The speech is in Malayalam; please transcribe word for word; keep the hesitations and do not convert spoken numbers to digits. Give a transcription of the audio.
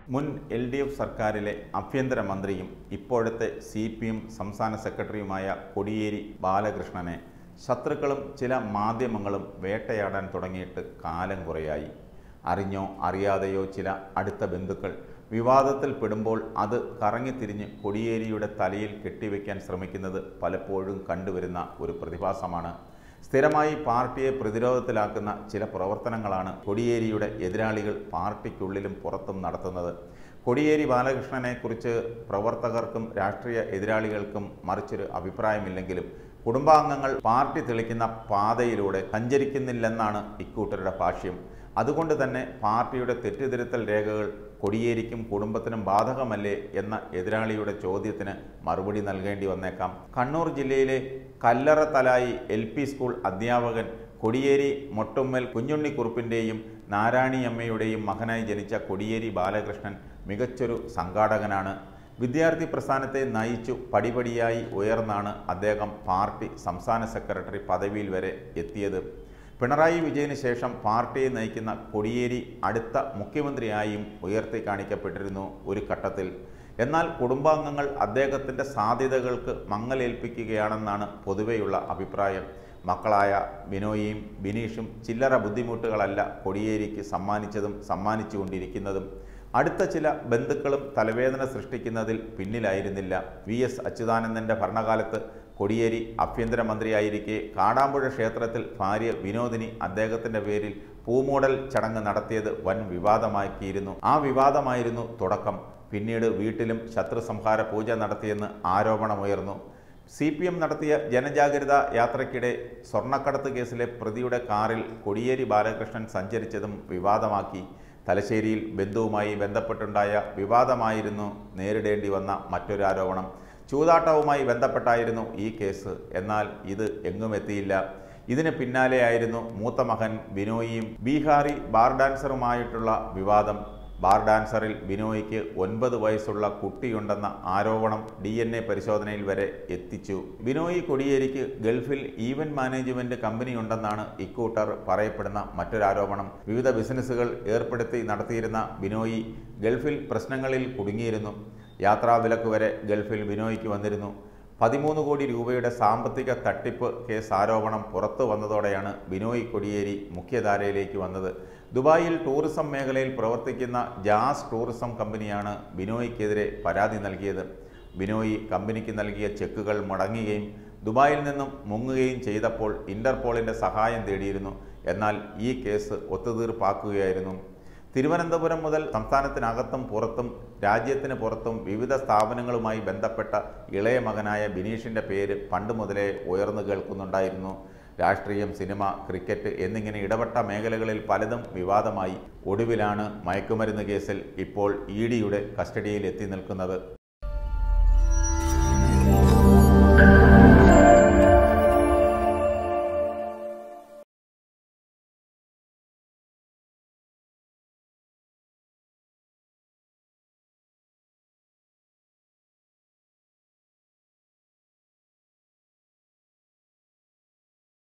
മുൻ എൽ ഡി എഫ് സർക്കാരിലെ ആഭ്യന്തര മന്ത്രിയും ഇപ്പോഴത്തെ സി പി എം സംസ്ഥാന സെക്രട്ടറിയുമായ കോടിയേരി ബാലകൃഷ്ണനെ ശത്രുക്കളും ചില മാധ്യമങ്ങളും വേട്ടയാടാൻ തുടങ്ങിയിട്ട് കാലം കുറയായി. അറിഞ്ഞോ അറിയാതെയോ ചില അടുത്ത ബന്ധുക്കൾ വിവാദത്തിൽ പെടുമ്പോൾ അത് കറങ്ങിത്തിരിഞ്ഞ് കോടിയേരിയുടെ തലയിൽ കെട്ടിവെക്കാൻ ശ്രമിക്കുന്നത് പലപ്പോഴും കണ്ടുവരുന്ന ഒരു പ്രതിഭാസമാണ്. സ്ഥിരമായി പാർട്ടിയെ പ്രതിരോധത്തിലാക്കുന്ന ചില പ്രവർത്തനങ്ങളാണ് കോടിയേരിയുടെ എതിരാളികൾ പാർട്ടിക്കുള്ളിലും പുറത്തും നടത്തുന്നത്. കോടിയേരി ബാലകൃഷ്ണനെ കുറിച്ച് പ്രവർത്തകർക്കും രാഷ്ട്രീയ എതിരാളികൾക്കും മറിച്ചൊരു അഭിപ്രായമില്ലെങ്കിലും കുടുംബാംഗങ്ങൾ പാർട്ടി തെളിക്കുന്ന പാതയിലൂടെ സഞ്ചരിക്കുന്നില്ലെന്നാണ് ഇക്കൂട്ടരുടെ ഭാഷ്യം. അതുകൊണ്ട് തന്നെ പാർട്ടിയുടെ തെറ്റിദ്ധരുത്തൽ രേഖകൾ കോടിയേരിക്കും കുടുംബത്തിനും ബാധകമല്ലേ എന്ന എതിരാളിയുടെ ചോദ്യത്തിന് മറുപടി നൽകേണ്ടി വന്നേക്കാം. കണ്ണൂർ ജില്ലയിലെ കല്ലറത്തലായി എൽ പി സ്കൂൾ അധ്യാപകൻ കോടിയേരി മൊട്ടുമ്മൽ കുഞ്ഞുണ്ണിക്കുറുപ്പിൻ്റെയും നാരായണിയമ്മയുടെയും മകനായി ജനിച്ച കോടിയേരി ബാലകൃഷ്ണൻ മികച്ചൊരു സംഘാടകനാണ്. വിദ്യാർത്ഥി പ്രസ്ഥാനത്തെ നയിച്ചു പടിപടിയായി ഉയർന്നാണ് അദ്ദേഹം പാർട്ടി സംസ്ഥാന സെക്രട്ടറി പദവിയിൽ വരെ എത്തിയത്. പിണറായി വിജയന് ശേഷം പാർട്ടിയെ നയിക്കുന്ന കോടിയേരി അടുത്ത മുഖ്യമന്ത്രിയായും ഉയർത്തി കാണിക്കപ്പെട്ടിരുന്നു ഒരു ഘട്ടത്തിൽ. എന്നാൽ കുടുംബാംഗങ്ങൾ അദ്ദേഹത്തിൻ്റെ സാധ്യതകൾക്ക് മങ്ങലേൽപ്പിക്കുകയാണെന്നാണ് പൊതുവെയുള്ള അഭിപ്രായം. മക്കളായ ബിനോയിയും ബിനീഷും ചില്ലറ ബുദ്ധിമുട്ടുകളല്ല കോടിയേരിക്ക് സമ്മാനിച്ചതും സമ്മാനിച്ചുകൊണ്ടിരിക്കുന്നതും. അടുത്ത ചില ബന്ധുക്കളും തലവേദന സൃഷ്ടിക്കുന്നതിൽ പിന്നിലായിരുന്നില്ല. വി എസ് അച്യുതാനന്ദൻ്റെ ഭരണകാലത്ത് കോടിയേരി ആഭ്യന്തരമന്ത്രിയായിരിക്കെ കാടാമ്പുഴ ക്ഷേത്രത്തിൽ ഭാര്യ വിനോദിനി അദ്ദേഹത്തിൻ്റെ പേരിൽ പൂമൂടൽ ചടങ്ങ് നടത്തിയത് വൻ വിവാദമാക്കിയിരുന്നു. ആ വിവാദമായിരുന്നു തുടക്കം. പിന്നീട് വീട്ടിലും ശത്രു സംഹാര പൂജ നടത്തിയെന്ന് ആരോപണമുയർന്നു. സി പി എം നടത്തിയ ജനജാഗ്രത യാത്രയ്ക്കിടെ സ്വർണ്ണക്കടത്ത് കേസിലെ പ്രതിയുടെ കാറിൽ കോടിയേരി ബാലകൃഷ്ണൻ സഞ്ചരിച്ചതും വിവാദമാക്കി. തലശ്ശേരിയിൽ ബന്ധുവുമായി ബന്ധപ്പെട്ടുണ്ടായ വിവാദമായിരുന്നു നേരിടേണ്ടി വന്ന മറ്റൊരു ആരോപണം. ചൂതാട്ടവുമായി ബന്ധപ്പെട്ടായിരുന്നു ഈ കേസ്. എന്നാൽ ഇത് എങ്ങുമെത്തിയില്ല. ഇതിന് പിന്നാലെയായിരുന്നു മൂത്ത മകൻ ബിനോയിയും ബീഹാറി ബാർ ഡാൻസറുമായിട്ടുള്ള വിവാദം. ബാർ ഡാൻസറിൽ ബിനോയിക്ക് ഒൻപത് വയസ്സുള്ള കുട്ടിയുണ്ടെന്ന ആരോപണം ഡി എൻ എ പരിശോധനയിൽ വരെ എത്തിച്ചു. ബിനോയി കോടിയേരിക്ക് ഗൾഫിൽ ഈവന്റ് മാനേജ്മെന്റ് കമ്പനിയുണ്ടെന്നാണ് ഇക്കൂട്ടർ പറയപ്പെടുന്ന മറ്റൊരാരോപണം. വിവിധ ബിസിനസ്സുകൾ ഏർപ്പെടുത്തി നടത്തിയിരുന്ന ബിനോയി ഗൾഫിൽ പ്രശ്നങ്ങളിൽ കുടുങ്ങിയിരുന്നു. യാത്രാവിലക്ക് വരെ ഗൾഫിൽ ബിനോയിക്ക് വന്നിരുന്നു. പതിമൂന്ന് കോടി രൂപയുടെ സാമ്പത്തിക തട്ടിപ്പ് കേസ് ആരോപണം പുറത്തു വന്നതോടെയാണ് ബിനോയ് കോടിയേരി മുഖ്യധാരയിലേക്ക് വന്നത്. ദുബായിൽ ടൂറിസം മേഖലയിൽ പ്രവർത്തിക്കുന്ന ജാസ് ടൂറിസം കമ്പനിയാണ് ബിനോയ്ക്കെതിരെ പരാതി നൽകിയത്. ബിനോയ് കമ്പനിക്ക് നൽകിയ ചെക്കുകൾ മുടങ്ങുകയും ദുബായിൽ നിന്നും മുങ്ങുകയും ചെയ്തപ്പോൾ ഇന്റർപോളിൻ്റെ സഹായം തേടിയിരുന്നു. എന്നാൽ ഈ കേസ് ഒത്തുതീർപ്പാക്കുകയായിരുന്നു. തിരുവനന്തപുരം മുതൽ സംസ്ഥാനത്തിനകത്തും പുറത്തും രാജ്യത്തിന് പുറത്തും വിവിധ സ്ഥാപനങ്ങളുമായി ബന്ധപ്പെട്ട ഇളയ മകനായ ബിനീഷിൻ്റെ പേര് പണ്ട് മുതലേ ഉയർന്നു കേൾക്കുന്നുണ്ടായിരുന്നു. രാഷ്ട്രീയം, സിനിമ, ക്രിക്കറ്റ് എന്നിങ്ങനെ ഇടപെട്ട മേഖലകളിൽ പലതും വിവാദമായി. ഒടുവിലാണ് മയക്കുമരുന്ന് കേസിൽ ഇപ്പോൾ ഇ ഡിയുടെ കസ്റ്റഡിയിൽ എത്തി നിൽക്കുന്നത്.